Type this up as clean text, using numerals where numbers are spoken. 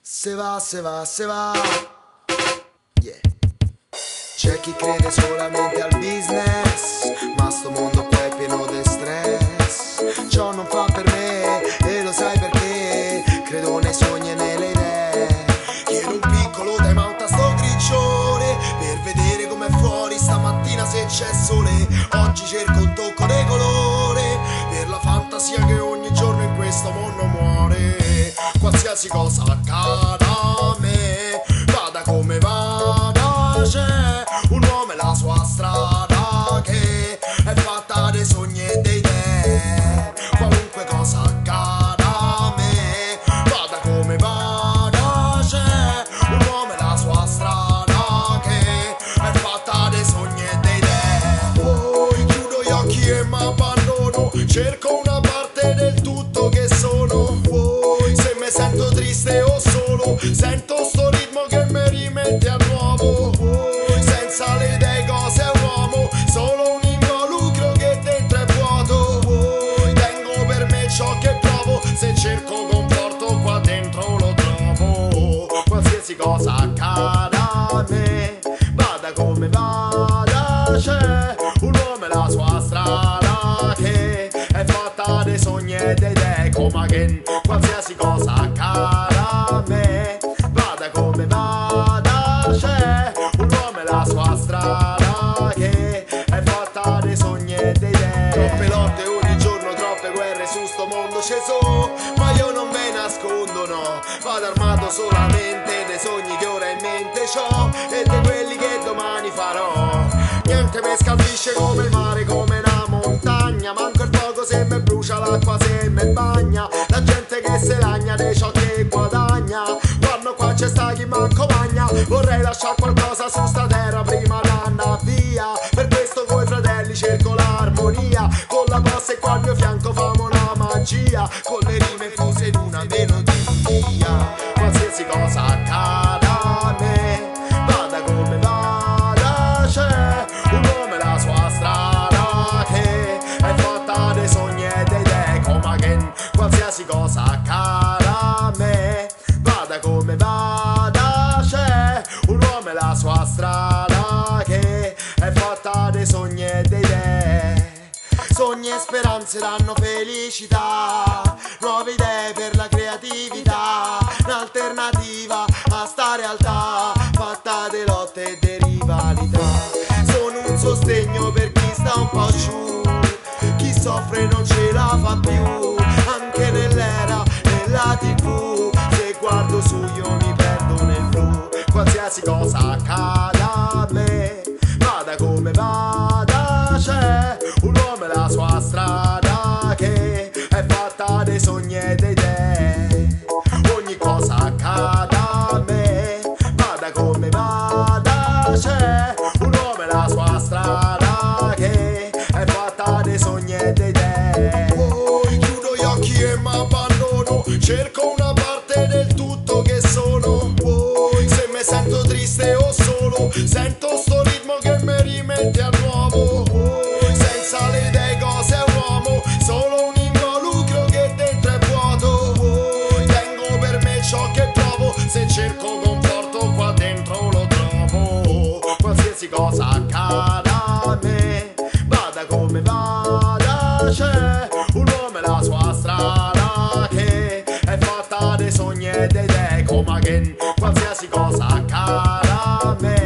Se va, se va, se va. Yeah. C'è chi crede solamente al business, ma sto mondo qua è pieno di stress. Ciò non fa per me e lo sai perché credo nei sogni e nelle idee. Chiedo un piccolo time out a sto griccione per vedere com'è fuori stamattina se c'è sole. Oggi cerco un tocco di colore per la fantasia che ogni giorno in questo mondo muore. Qualsiasi cosa accada a me, vada come vada, c'è un uomo e la sua strada che è fatta dei sogni e dei idee. Qualunque cosa accada a me, vada come vada, c'è un uomo e la sua strada che è fatta dei sogni e dei idee. Poi chiudo gli occhi e mi abbandono, cerco una parte del tutto che sono. Poi se mi sento triste o solo, sento sto ritmo che mi rimette a nuovo. Poi senza le idee cosa è uomo, solo un involucro che dentro è vuoto. Poi tengo per me ciò che provo, se cerco conforto qua dentro lo trovo. Qualsiasi cosa accada a me, vada come vada, c'è un uomo e la sua strada che è fatta dei sogni e dei idee. Come again, qualsiasi cosa accada a me, vada come vada, c'è un uomo e la sua strada che è fatta dei sogni e dei idee. Troppe lotte ogni giorno, troppe guerre su sto mondo ci so, ma io non me nascondo, no. Vado armato solamente dei sogni che ora in mente c'ho e di quelli che domani farò. Niente mi scalfisce come il mare, come una montagna, manco il fuoco se me brucia, l'acqua se me bagna, la gente che se lagna di ciò che guadagna. Quando qua c'è sta chi manco magna, vorrei lasciare qualcosa su sta terra prima d'andare via. Per questo coi fratelli cerco l'armonia, con la posta e qua al mio fianco famo una magia, con le rime fuse in una melodia. Qualsiasi cosa accada a me, vada come vada, c'è un uomo e la sua strada che è fatta dei sogni e dei idee. Come again, qualsiasi cosa accada a me, vada come vada, c'è un uomo e la sua strada che è fatta dei sogni e dei idee. Sogni e speranze danno felicità, nuove idee per la creatività, un'alternativa a sta realtà fatta di lotte e di rivalità. Sono un sostegno per chi sta un po' giù, chi soffre non ce la fa più, anche nell'era della TV, se guardo su io mi perdo nel blu. Qualsiasi cosa accada a me, vada come vada, c'è un uomo e la sua strada che è fatta dei sogni e dei idee. Ogni cosa accada a me, vada come vada, c'è un uomo e la sua strada che è fatta dei sogni e dei idee. Poi chiudo gli occhi e mi abbandono, cerco una parte del tutto che sono. Poi se mi sento triste o solo, sento sto ritmo che mi rimette a nuovo. Poi senza le idee cosa è uomo, solo un involucro che dentro è vuoto. Poi tengo per me ciò che provo, se cerco conforto qua dentro lo trovo. Qualsiasi cosa accada a me, vada come vada, c'è un uomo e la sua strada che è fatta dei sogni e dei idee. Come again, qualsiasi cosa accada a me,